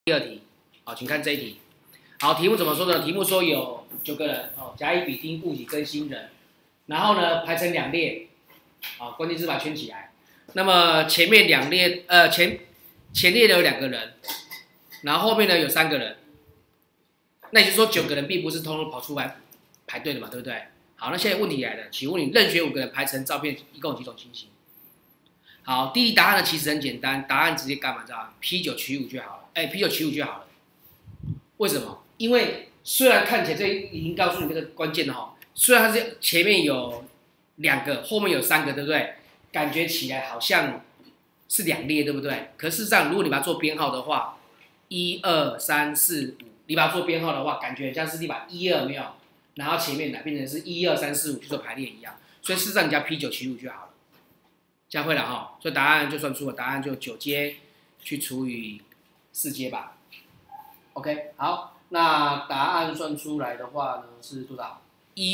第二题，好，请看这一题。好，题目怎么说呢？题目说有9个人，哦，甲乙丙丁戊己庚辛壬，然后呢排成2列，好，关键字把它圈起来。那么前面2列，前列呢有2个人，然后后面呢有3个人，那也就是说9个人并不是通通跑出来排队的嘛，对不对？好，那现在问题来了，请问你任选5个人排成照片，一共有几种情形？好，第一答案呢其实很简单，答案直接干嘛？知道吗 ？P9 取5就好了。P9 取5就好了。为什么？因为虽然看起来这已经告诉你这个关键了哈，虽然它是前面有2个，后面有3个，对不对？感觉起来好像是2列，对不对？可事实上，如果你把它做编号的话，1、2、3、4、5，你把它做编号的话，感觉像是你把1、2没有，然后前面变成是1、2、3、4、5，就做排列一样。所以事实上，你加 P9 取5就好了。这样会了哈，所以答案就算出了，答案就9阶去除以4阶吧。OK， 好，那答案算出来的话呢是多少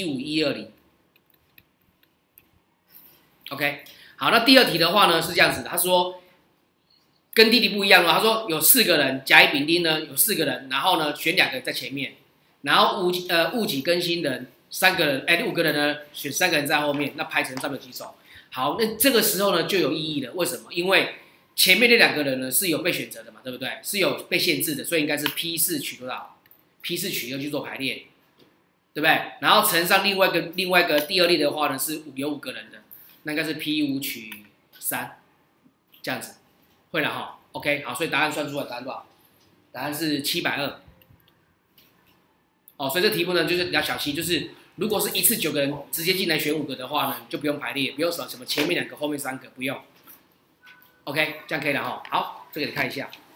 ？15120。OK， 好，那第二题的话呢是这样子的，他说跟弟弟不一样了，他说有4个人，甲乙丙丁呢有4个人，然后呢选2个在前面，然后戊己庚辛人3个人，5个人呢选3个人在后面，那排成照片几种？好，那这个时候呢就有意义了。为什么？因为前面那2个人呢是有被选择的嘛，对不对？是有被限制的，所以应该是 P4 取多少 ？P4 取2去做排列，对不对？然后乘上另外一个第2列的话呢是有5个人的，那应该是 P5 取3，这样子会了哈。OK， 好，所以答案算出来，答案多少？答案是720。哦，所以这题目呢就是比较小心，就是如果是一次9个人直接进来选5个的话呢，就不用排列，不用什么前面2个后面3个，不用。OK， 这样可以了哈。好，这个你看一下。